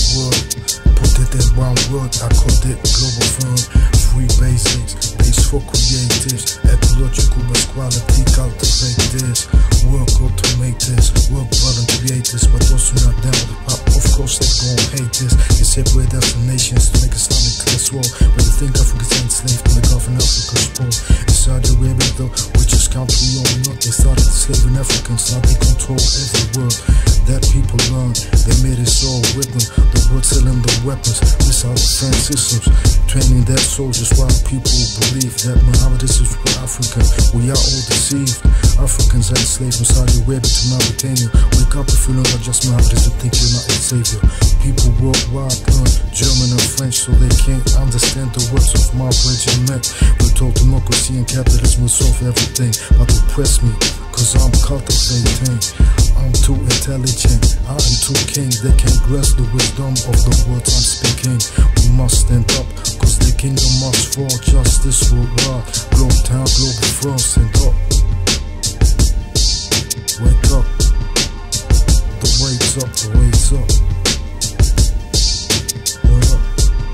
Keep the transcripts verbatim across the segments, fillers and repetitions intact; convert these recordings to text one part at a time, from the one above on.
word. Put it in one word, I called it global fun. Free basics, base for creatives. Ecological best quality, cultivate this. Work, automate this. Work, brother, create this. But those who not down with the pop, of course they gon' hate this. They separate us from nations to make Islamic class war. But they think Africa's enslaved in the Gulf and Africa's poor. In Saudi Arabia though, which is country owned, not they started enslaving Africans, now they control every word that people learn. They made us all with them. The words selling the weapons, missile defense systems, training their soldiers while people believe that Muhammad is for African. We are all deceived. Africans are enslaved from Saudi Arabia to Mauritania. Wake up if you know not just Muhammad is to think you're not a savior. People worldwide learn German and French so they can't understand the words of my regiment. We're told democracy and capitalism will solve everything, but oppress me cause I'm cultivating. I'm too intelligent, I am too king. They can't grasp the wisdom of the words I'm speaking. We must stand up, cause the kingdom must fall. Justice worldwide, globe town, global front. Stand up, wake up. The wait's up, the wait's up. What up?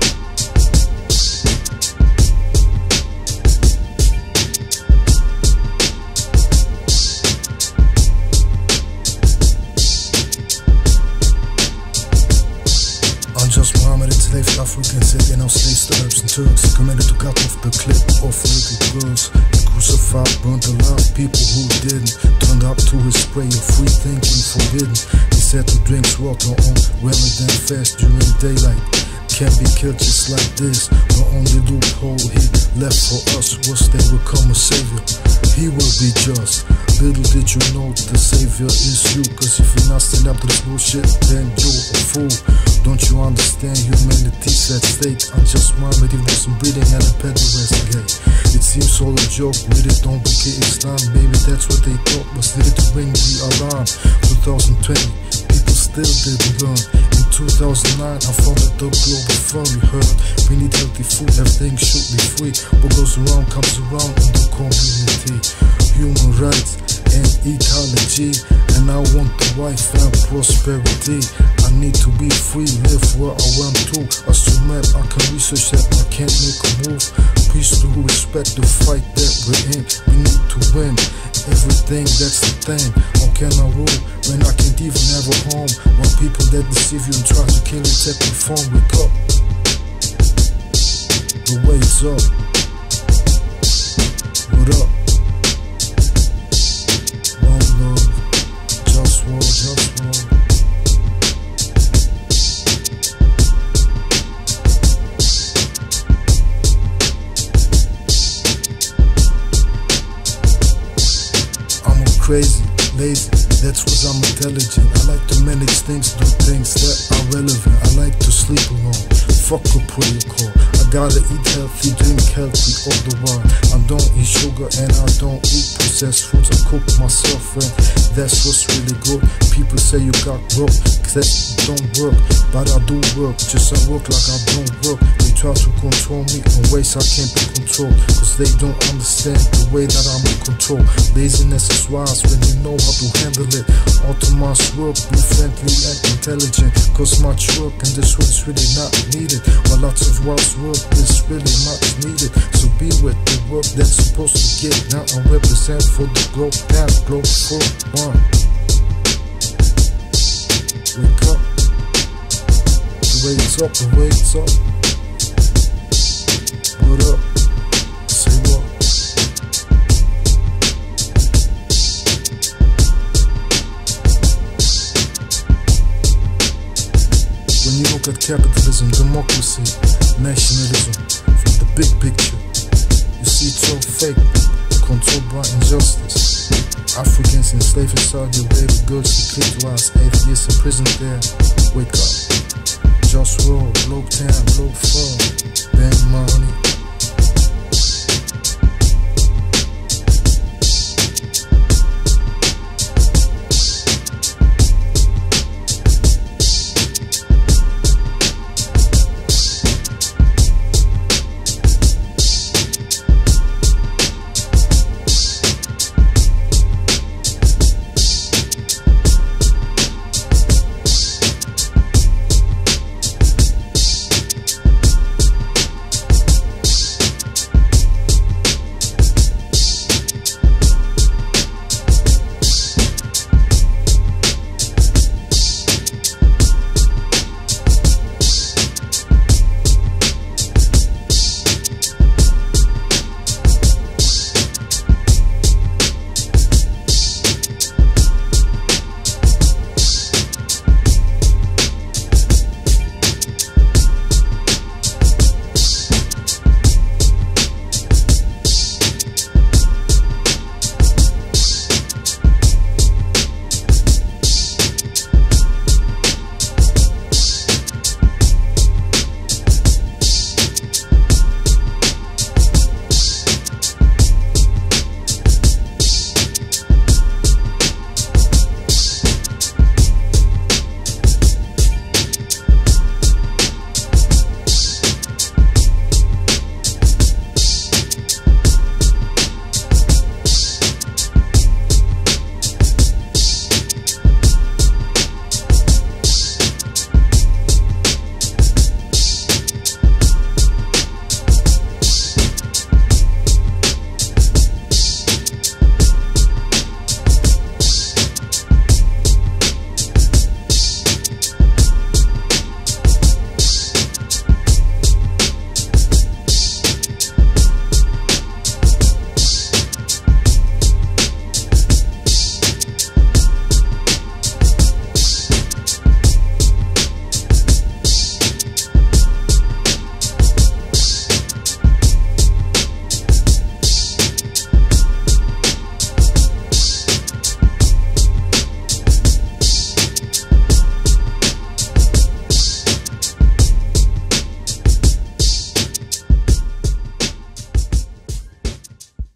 Just Muhammad enslaved Africans, taking out slaves to Arabs and Turks, committed to cut off the clip of little girls, crucified, burnt alive people who didn't, turned up to his spray of free thinking forbidden. He said to drink water on rather than fast during daylight. Can't be killed just like this. The only loophole he left for us was they will come a savior. He will be just. Little did you know the savior is you. Cause if you not stand up to this bullshit, then you're a fool. Don't you understand humanity's at stake? I just Muhammad, he wasn't breathing and a pederast gay. It seems all a joke, with it don't book it Islam. Maybe that's what they thought was needed to bring the alarm. twenty twenty, people still didn't learn. In two thousand nine, I founded the Global Fund. You heard, we need healthy food, everything should be free. What goes around comes around in the community. Human rights and ecology, and I want the wife and prosperity. I need to be free, live where I want to. As to map, I can research that, I can't make a move. Peace to respect the fight that we're in. We need to win everything, that's the thing. How can I rule when I can't even have a home? When people that deceive you and try to kill you take your phone, wake up. The wait's up. What up? One love, just war, just war. Crazy, lazy, that's cause I'm intelligent. I like to manage things, do things that are relevant. I like to sleep alone, fuck a protocol. I gotta eat healthy, drink healthy all the while. I don't eat sugar and I don't eat processed foods. I cook myself and that's what's really good. People say you got work, that don't work, but I do work. Just I work like I don't work. They try to control me in ways I can't be controlled, cause they don't understand the way that I'm in control. Laziness is wise when you know how to handle it. Autonomous work, be friendly and intelligent, cause much work in this world is really not needed. But lots of wise work is really much needed. So be with the work that's supposed to get done and represent for the globe down, globe for one. Wake up. The wait's up, the wait's up. What up? Say what? When you look at capitalism, democracy, nationalism, from the big picture, you see it's all fake, controlled by injustice. Africans enslaved in Saudi Arabia, girls to clitoris, atheists in prison there. Wake up, just roll, globe town.